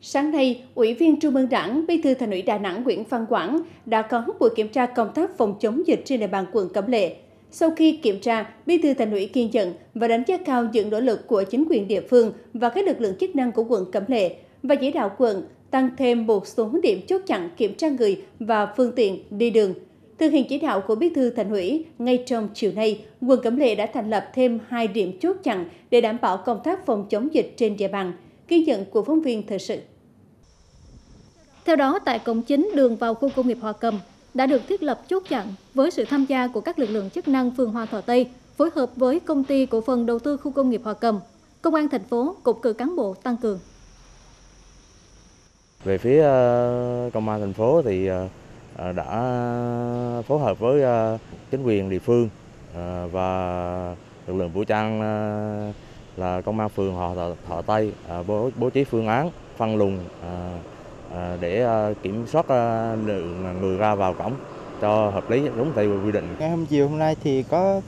Sáng nay, Ủy viên Trung ương Đảng, Bí thư Thành ủy Đà Nẵng Nguyễn Văn Quảng đã có buổi kiểm tra công tác phòng chống dịch trên địa bàn quận Cẩm Lệ. Sau khi kiểm tra, Bí thư Thành ủy ghi nhận và đánh giá cao những nỗ lực của chính quyền địa phương và các lực lượng chức năng của quận Cẩm Lệ và chỉ đạo quận tăng thêm một số điểm chốt chặn kiểm tra người và phương tiện đi đường. Thực hiện chỉ đạo của Bí thư Thành ủy, ngay trong chiều nay, quận Cẩm Lệ đã thành lập thêm 2 điểm chốt chặn để đảm bảo công tác phòng chống dịch trên địa bàn. Ghi nhận của phóng viên thời sự. Theo đó, tại cổng chính đường vào khu công nghiệp Hòa Cầm đã được thiết lập chốt chặn với sự tham gia của các lực lượng chức năng phường Hòa Thọ Tây, phối hợp với Công ty Cổ phần Đầu tư Khu công nghiệp Hòa Cầm, Công an thành phố cục cử cán bộ tăng cường. Về phía Công an thành phố thì đã phối hợp với chính quyền địa phương và lực lượng vũ trang là Công an phường Hòa Thọ Tây bố trí phương án phân luồng để kiểm soát lượng người ra vào cổng cho hợp lý đúng theo quy định. Ngày chiều hôm nay thì có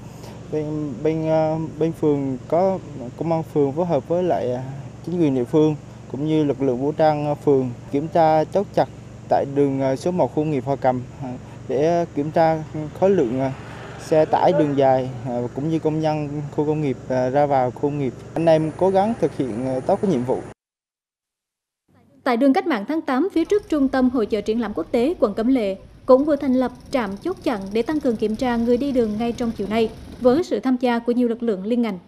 bên phường có công an phường phối hợp với lại chính quyền địa phương cũng như lực lượng vũ trang phường kiểm tra chốt chặt tại đường số 1 khu công nghiệp Hòa Cầm để kiểm tra khối lượng xe tải đường dài cũng như công nhân khu công nghiệp ra vào khu công nghiệp. Anh em cố gắng thực hiện tốt cái nhiệm vụ. Tại đường Cách mạng tháng 8 phía trước Trung tâm Hội chợ triển lãm quốc tế quận Cẩm Lệ cũng vừa thành lập trạm chốt chặn để tăng cường kiểm tra người đi đường ngay trong chiều nay với sự tham gia của nhiều lực lượng liên ngành.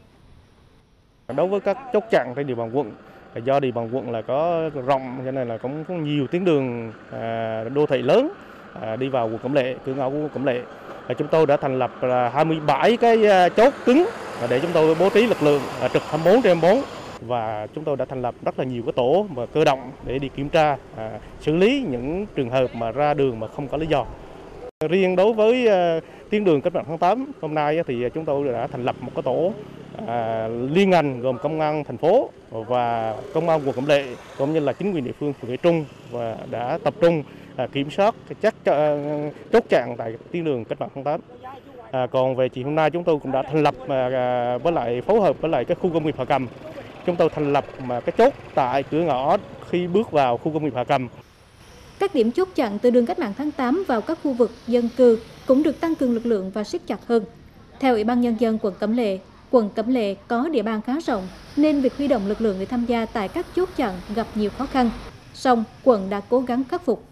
Đối với các chốt chặn trên địa bàn quận, do địa bàn quận là có rộng cho nên là cũng có nhiều tuyến đường đô thị lớn đi vào quận Cẩm Lệ, cửa ngõ của quận Cẩm Lệ. Chúng tôi đã thành lập 27 cái chốt cứng để chúng tôi bố trí lực lượng trực 24/24 và chúng tôi đã thành lập rất là nhiều cái tổ mà cơ động để đi kiểm tra, xử lý những trường hợp mà ra đường mà không có lý do. Riêng đối với tuyến đường Cách mạng tháng 8 hôm nay thì chúng tôi đã thành lập một cái tổ liên ngành gồm công an thành phố và công an quận Cẩm Lệ cũng như là chính quyền địa phương phường Nghĩa Trung và đã tập trung kiểm soát chắc chốt chặn tại tuyến đường Cách mạng tháng 8. Còn về chiều hôm nay chúng tôi cũng đã thành lập với lại phối hợp với lại cái khu công nghiệp Hòa Cầm. Chúng tôi thành lập cái chốt tại cửa ngõ khi bước vào khu công nghiệp Hòa Cầm. Các điểm chốt chặn từ đường Cách mạng tháng 8 vào các khu vực dân cư cũng được tăng cường lực lượng và siết chặt hơn. Theo Ủy ban Nhân dân quận Cẩm Lệ có địa bàn khá rộng nên việc huy động lực lượng để tham gia tại các chốt chặn gặp nhiều khó khăn. Song quận đã cố gắng khắc phục.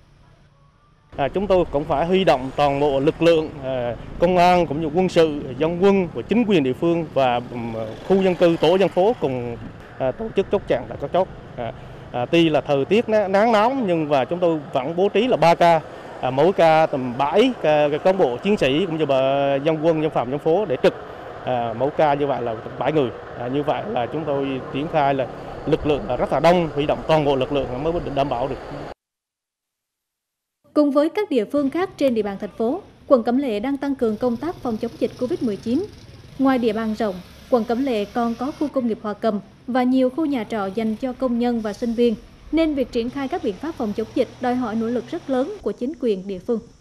Chúng tôi cũng phải huy động toàn bộ lực lượng công an cũng như quân sự, dân quân của chính quyền địa phương và khu dân cư, tổ dân phố cùng tổ chức chốt chặn tại các chốt. Tuy là thời tiết nắng nóng nhưng mà chúng tôi vẫn bố trí là 3 ca, mỗi ca tầm 7 cán bộ chiến sĩ cũng như dân quân, dân phòng, dân phố để trực. Mỗi ca như vậy là 7 người. Như vậy là chúng tôi triển khai là lực lượng rất là đông, huy động toàn bộ lực lượng mới đảm bảo được. Cùng với các địa phương khác trên địa bàn thành phố, quận Cẩm Lệ đang tăng cường công tác phòng chống dịch Covid-19. Ngoài địa bàn rộng, quận Cẩm Lệ còn có khu công nghiệp Hòa Cầm và nhiều khu nhà trọ dành cho công nhân và sinh viên, nên việc triển khai các biện pháp phòng chống dịch đòi hỏi nỗ lực rất lớn của chính quyền địa phương.